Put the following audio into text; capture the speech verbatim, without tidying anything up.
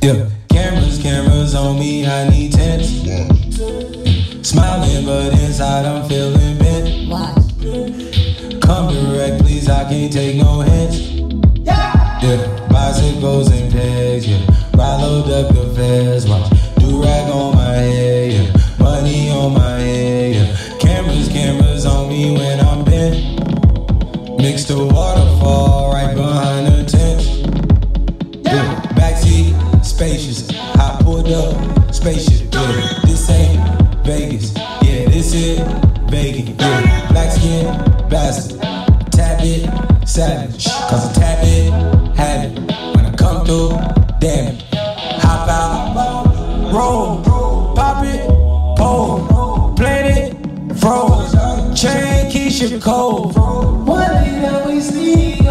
Yeah, cameras, cameras on me, I need tents. Smiling, but inside I'm feeling bent. Come direct, please, I can't take no hints. Yeah, bicycles and pegs, yeah. Ride up the fast, watch. Do-rag on my head, yeah. Money on my head, yeah. Cameras, cameras on me when I'm bent. Mix the waterfall right behind the tent. Yeah, backseat, spacious. I pulled up, spacious. Yeah, this ain't Vegas. Yeah, this is Vegas. Yeah, black skin, bastard. Tap it, savage. Cause I tap it, have it. When I come through, damn it. Hop out, roll, pop it, pole, plant it, froze. Chain Keisha cold. One thing that we see.